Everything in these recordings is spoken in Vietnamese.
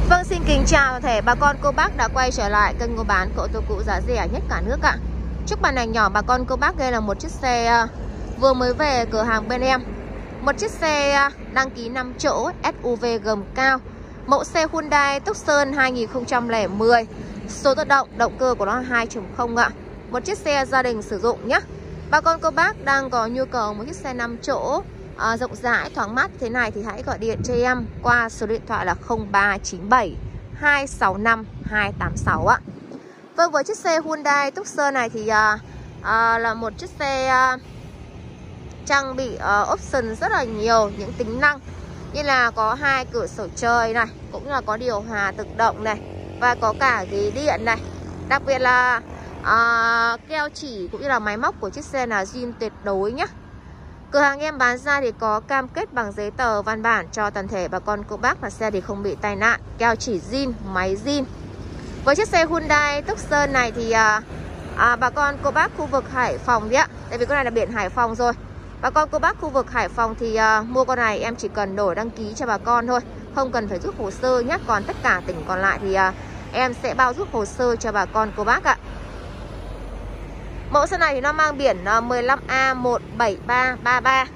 Vâng, xin kính chào toàn thể bà con cô bác đã quay trở lại kênh mua bán của ô tô cũ giá rẻ nhất cả nước ạ. Chúc màn ảnh nhỏ bà con cô bác, đây là một chiếc xe vừa mới về cửa hàng bên em. Một chiếc xe đăng ký 5 chỗ SUV gầm cao. Mẫu xe Hyundai Tucson 2010. Số tự động, động cơ của nó là 2.0 ạ. Một chiếc xe gia đình sử dụng nhé. Bà con cô bác đang có nhu cầu một chiếc xe 5 chỗ rộng rãi, thoáng mát thế này thì hãy gọi điện cho em qua số điện thoại là 0397 265 286 ạ. Vâng, với chiếc xe Hyundai Tucson này thì là một chiếc xe trang bị option rất là nhiều những tính năng, như là có 2 cửa sổ trời này, cũng là có điều hòa tự động này, và có cả ghế điện này. Đặc biệt là keo chỉ cũng như là máy móc của chiếc xe là zin tuyệt đối nhé. Cửa hàng em bán ra thì có cam kết bằng giấy tờ văn bản cho toàn thể bà con cô bác là xe thì không bị tai nạn, keo chỉ zin, máy zin. Với chiếc xe Hyundai Tucson này thì bà con cô bác khu vực Hải Phòng đấy ạ, tại vì con này là biển Hải Phòng rồi. Bà con cô bác khu vực Hải Phòng thì mua con này em chỉ cần đổi đăng ký cho bà con thôi, không cần phải rút hồ sơ nhé. Còn tất cả tỉnh còn lại thì em sẽ bao rút hồ sơ cho bà con cô bác ạ. Mẫu xe này thì nó mang biển 15A17333.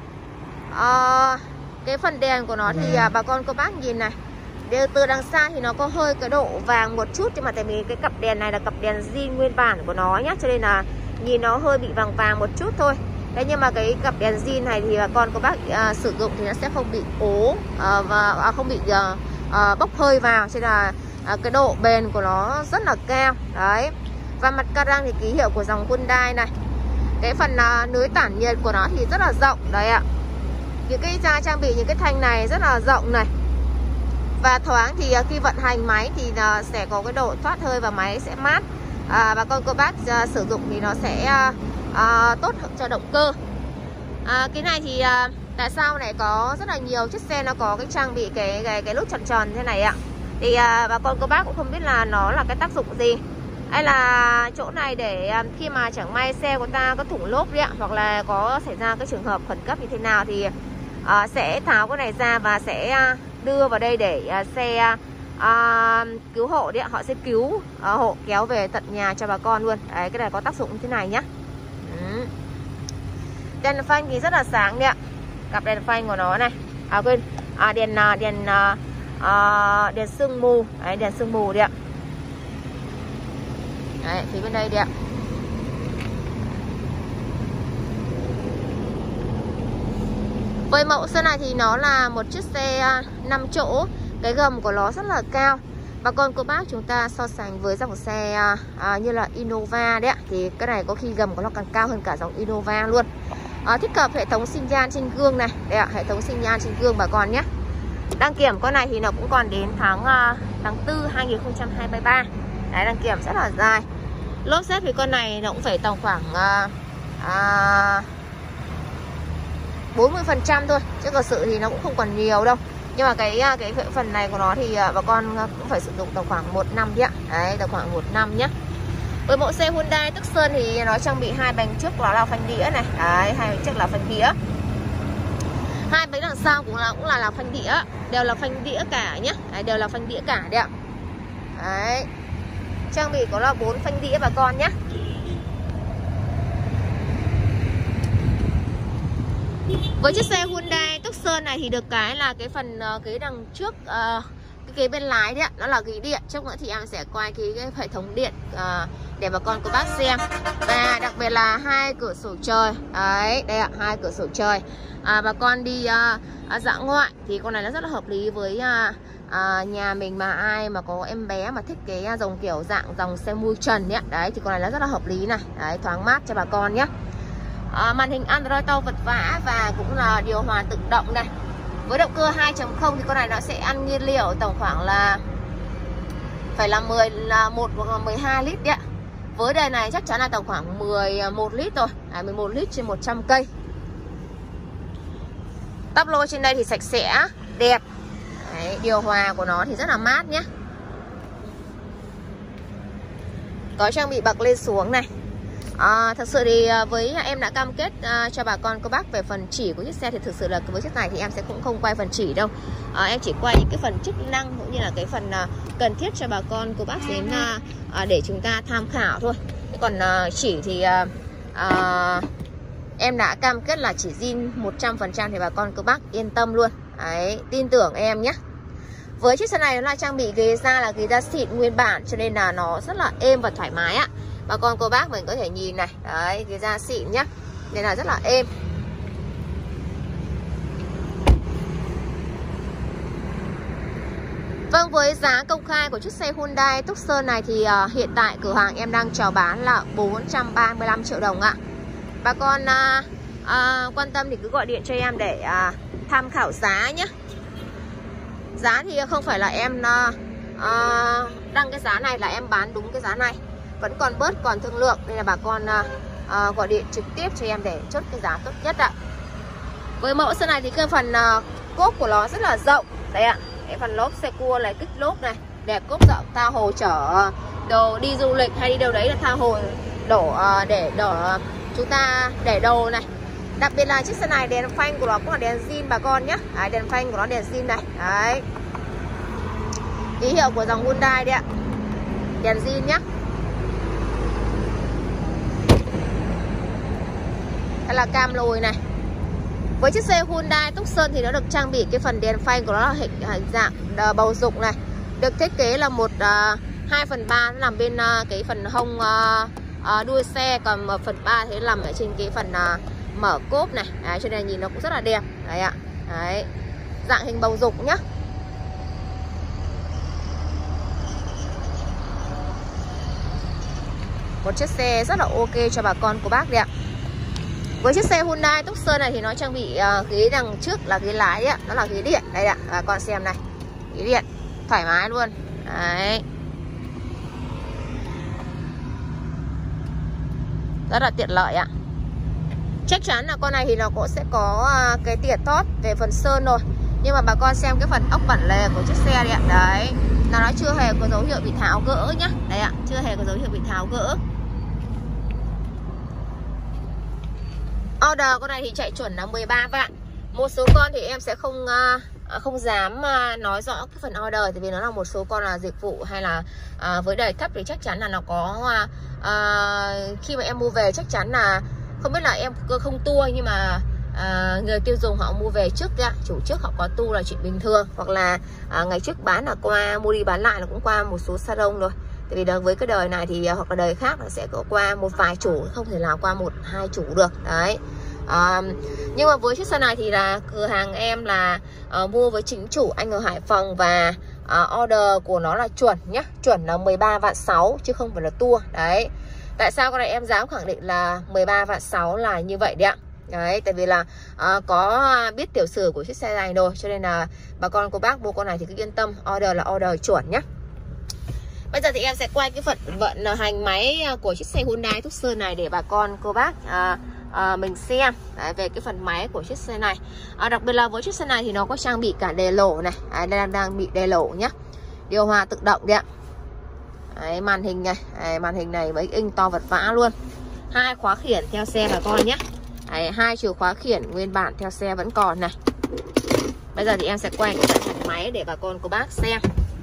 Cái phần đèn của nó thì bà con cô bác nhìn này, từ đằng xa thì nó có hơi cái độ vàng một chút, nhưng mà tại vì cái cặp đèn này là cặp đèn zin nguyên bản của nó nhá, cho nên là nhìn nó hơi bị vàng vàng một chút thôi. Thế nhưng mà cái cặp đèn zin này thì bà con cô bác sử dụng thì nó sẽ không bị ố và không bị bốc hơi vào, cho nên là cái độ bền của nó rất là cao đấy. Và mặt ca răng thì ký hiệu của dòng Hyundai này. Cái phần lưới tản nhiệt của nó thì rất là rộng đấy ạ. Những cái trang bị những cái thanh này rất là rộng này. Và thoáng thì khi vận hành máy thì sẽ có cái độ thoát hơi và máy sẽ mát. Bà con cô bác sử dụng thì nó sẽ tốt cho động cơ. Cái này thì tại sao lại có rất là nhiều chiếc xe nó có cái trang bị cái nút tròn tròn thế này ạ. Thì bà con cô bác cũng không biết là nó là cái tác dụng gì, hay là chỗ này để khi mà chẳng may xe của ta có thủng lốp đấy ạ, hoặc là có xảy ra cái trường hợp khẩn cấp như thế nào thì sẽ tháo cái này ra và sẽ đưa vào đây để xe cứu hộ đấy ạ. Họ sẽ cứu hộ kéo về tận nhà cho bà con luôn đấy. Cái này có tác dụng như thế này nhá. Đèn phanh thì rất là sáng đấy ạ. Cặp đèn phanh của nó này, quên, đèn sương mù đấy, đèn sương mù đấy ạ. Đấy, phía bên đây đấy ạ. Với mẫu xe này thì nó là một chiếc xe 5 chỗ. Cái gầm của nó rất là cao. Bà con cô bác chúng ta so sánh với dòng xe như là Innova đấy ạ, thì cái này có khi gầm của nó càng cao hơn cả dòng Innova luôn. Thích hợp hệ thống xi nhan trên gương này. Đây ạ, hệ thống xi nhan trên gương bà con nhé. Đăng kiểm con này thì nó cũng còn đến tháng 4 2023. Đấy, đăng kiểm rất là dài. Lốp xếp thì con này nó cũng phải tầm khoảng 40% thôi, chứ thật sự thì nó cũng không còn nhiều đâu. Nhưng mà cái phần này của nó thì bà con cũng phải sử dụng tầm khoảng 1 năm đấy ạ. Đấy, tầm khoảng 1 năm nhé. Với mẫu xe Hyundai Tucson thì nó trang bị 2 bánh trước đó là phanh đĩa này. Đấy, 2 bánh trước là phanh đĩa. 2 bánh đằng sau cũng là phanh đĩa, đều là phanh đĩa cả nhé. Đấy, đều là phanh đĩa cả đấy ạ. Đấy. Trang bị có là 4 phanh đĩa bà con nhé. Với chiếc xe Hyundai Tucson này thì được cái là cái phần ghế đằng trước, cái ghế bên lái đấy ạ, nó là ghế điện. Trước nữa thì em sẽ quay cái hệ thống điện để bà con cô bác xem. Và đặc biệt là 2 cửa sổ trời. Đấy, đây ạ, 2 cửa sổ trời. Bà con đi dã ngoại thì con này nó rất là hợp lý với nhà mình mà ai mà có em bé mà thích cái dòng kiểu dòng xe mui trần ấy. Đấy thì con này nó rất là hợp lý này. Đấy, thoáng mát cho bà con nhé. Màn hình Android Auto vật vã và cũng là điều hòa tự động này. Với động cơ 2.0 thì con này nó sẽ ăn nhiên liệu tầm khoảng là phải là 11 hoặc là 12 lít đấy ạ. Với đời này chắc chắn là tầm khoảng 11 lít rồi. 11 lít trên 100 cây. Tắp lô trên đây thì sạch sẽ, đẹp. Đấy, điều hòa của nó thì rất là mát nhé. Có trang bị bậc lên xuống này. Thật sự thì với em đã cam kết cho bà con cô bác về phần chỉ của chiếc xe, thì thực sự là với chiếc này thì em sẽ cũng không quay phần chỉ đâu. Em chỉ quay những cái phần chức năng cũng như là cái phần cần thiết cho bà con cô bác đến để chúng ta tham khảo thôi. Còn chỉ thì em đã cam kết là chỉ zin 100% thì bà con cô bác yên tâm luôn. Đấy, tin tưởng em nhé. Với chiếc xe này nó là trang bị ghế da là ghế da xịn nguyên bản, cho nên là nó rất là êm và thoải mái ạ. Bà con cô bác mình có thể nhìn này, đấy, ghế da xịn nhá, nên là rất là êm. Vâng, với giá công khai của chiếc xe Hyundai Tucson này thì hiện tại cửa hàng em đang chào bán là 435 triệu đồng ạ. Bà con quan tâm thì cứ gọi điện cho em để tham khảo giá nhé. Giá thì không phải là em đăng cái giá này là em bán đúng cái giá này, vẫn còn bớt còn thương lượng, nên là bà con gọi điện trực tiếp cho em để chốt cái giá tốt nhất ạ. Với mẫu xe này thì cái phần cốp của nó rất là rộng đấy ạ. Cái phần lốp xe cua này, kích lốp này đẹp, cốp rộng, tha hồ chở đồ đi du lịch hay đi đâu đấy là tha hồ để chúng ta để đồ này. Đặc biệt là chiếc xe này đèn phanh của nó cũng là đèn zin bà con nhé. Đấy, đèn phanh của nó đèn zin này. Đấy, ký hiệu của dòng Hyundai đấy ạ, đèn zin nhé. Đây là cam lùi này. Với chiếc xe Hyundai Tucson thì nó được trang bị cái phần đèn phanh của nó là hình dạng bầu dục này. Được thiết kế là 2/3 nó nằm bên cái phần hông đuôi xe, còn 1/3 thế nằm ở trên cái phần mở cốp này. Đấy, cho nên nhìn nó cũng rất là đẹp. Đấy ạ. Đấy, dạng hình bầu dục nhá. Một chiếc xe rất là ok cho bà con của bác đấy ạ. Với chiếc xe Hyundai Tucson này thì nó trang bị ghế đằng trước là ghế lái ạ, nó là ghế điện. Đây ạ, bà con xem này, ghế điện thoải mái luôn. Đấy, rất là tiện lợi ạ. Chắc chắn là con này thì nó cũng sẽ có cái tiện tốt về phần sơn rồi, nhưng mà bà con xem cái phần ốc vặn lề của chiếc xe đấy ạ. Đấy, nó chưa hề có dấu hiệu bị tháo gỡ nhá. Đấy ạ, chưa hề có dấu hiệu bị tháo gỡ. Order con này thì chạy chuẩn là 13 vạn. Một số con thì em sẽ không dám nói rõ cái phần order, tại vì nó là một số con là dịch vụ hay là với đời thấp thì chắc chắn là nó có khi mà em mua về chắc chắn là không biết là em không tua, nhưng mà người tiêu dùng họ mua về trước ạ, chủ trước họ có tu là chuyện bình thường, hoặc là ngày trước bán là qua mua đi bán lại, nó cũng qua một số salon rồi. Tại vì với cái đời này thì hoặc là đời khác nó sẽ có qua một vài chủ, không thể nào qua 1-2 chủ được. Đấy. Nhưng mà với chiếc xe này thì là cửa hàng em là mua với chính chủ anh ở Hải Phòng, và order của nó là chuẩn nhá, chuẩn là 13 vạn 6 chứ không phải là tour. Đấy. Tại sao con này em dám khẳng định là 13 vạn 6 là như vậy đấy ạ. Đấy, tại vì là có biết tiểu sử của chiếc xe này rồi, cho nên là bà con cô bác mua con này thì cứ yên tâm, order là order chuẩn nhá. Bây giờ thì em sẽ quay cái phần vận hành máy của chiếc xe Hyundai Tucson này để bà con cô bác mình xem. Đấy, về cái phần máy của chiếc xe này. Đặc biệt là với chiếc xe này thì nó có trang bị cả đèn lổ này. Đây đang bị đèn lổ nhá. Điều hòa tự động đấy ạ. Đấy, màn hình này, màn hình này với inch to vật vã luôn. 2 khóa khiển theo xe bà con nhé. 2 chìa khóa khiển nguyên bản theo xe vẫn còn này. Bây giờ thì em sẽ quay cái phần máy để bà con cô bác xem.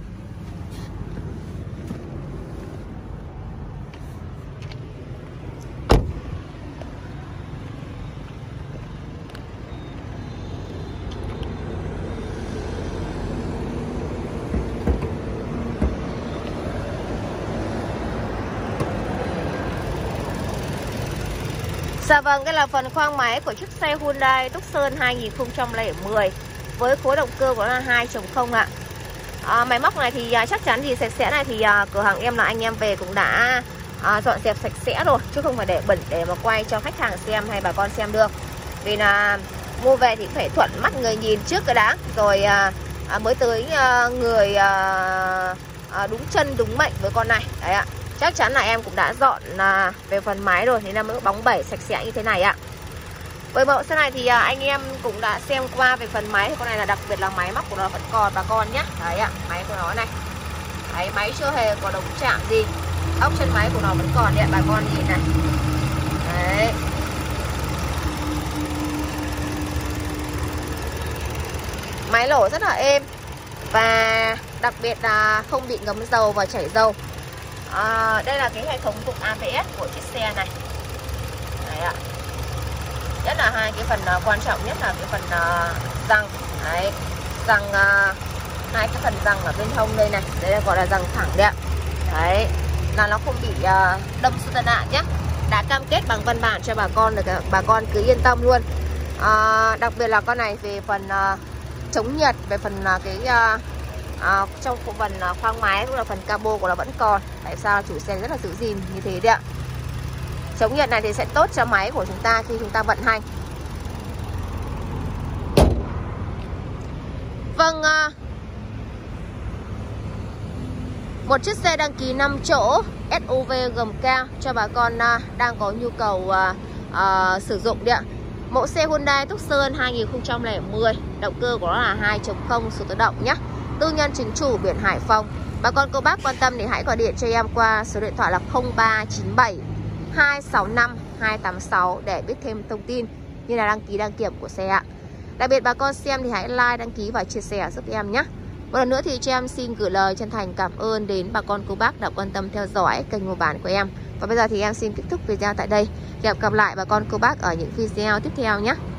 Dạ vâng, đây là phần khoang máy của chiếc xe Hyundai Tucson 2010 với khối động cơ của nó là 2.0 ạ. Máy móc này thì chắc chắn thì sạch sẽ này thì cửa hàng em là anh em về cũng đã dọn dẹp sạch sẽ rồi, chứ không phải để bẩn để mà quay cho khách hàng xem hay bà con xem được. Vì là mua về thì phải thuận mắt người nhìn trước cái đã, rồi mới tới người đúng chân đúng mệnh với con này. Đấy ạ. Chắc chắn là em cũng đã dọn về phần máy rồi, nên là mới bóng bẩy sạch sẽ như thế này ạ. Với mẫu xe này thì anh em cũng đã xem qua về phần máy. Con này là đặc biệt là máy móc của nó vẫn còn bà con nhé. Đấy ạ, máy của nó này. Đấy, máy chưa hề có đống chạm gì. Ốc chân máy của nó vẫn còn đấy bà con nhìn này. Đấy. Máy nổ rất là êm. Và đặc biệt là không bị ngấm dầu và chảy dầu. Đây là cái hệ thống cục ABS của chiếc xe này. Đấy ạ. Nhất là hai cái phần quan trọng nhất là cái phần răng. Đấy. Răng, hai cái phần răng ở bên hông đây này. Đây là gọi là răng thẳng đấy ạ. Đấy. Là nó không bị đâm xuống tai nạn nhé. Đã cam kết bằng văn bản cho bà con, được bà con cứ yên tâm luôn. Đặc biệt là con này về phần chống nhiệt, về phần trong phần khoang máy cũng là phần cabo của nó vẫn còn. Tại sao chủ xe rất là giữ gìn như thế đấy ạ. Chống nhiệt này thì sẽ tốt cho máy của chúng ta khi chúng ta vận hành. Vâng, một chiếc xe đăng ký 5 chỗ SUV gầm cao cho bà con đang có nhu cầu sử dụng đấy ạ. Mẫu xe Hyundai Tucson 2010, động cơ của nó là 2.0 số tự động nhé. Tư nhân chính chủ biển Hải Phòng. Bà con cô bác quan tâm thì hãy gọi điện cho em qua số điện thoại là 0397 265 286 để biết thêm thông tin như là đăng ký đăng kiểm của xe ạ. Đặc biệt bà con xem thì hãy like, đăng ký và chia sẻ giúp em nhé. Một lần nữa thì cho em xin gửi lời chân thành cảm ơn đến bà con cô bác đã quan tâm theo dõi kênh mua bán của em. Và bây giờ thì em xin kết thúc video tại đây. Hẹn gặp lại bà con cô bác ở những video tiếp theo nhé.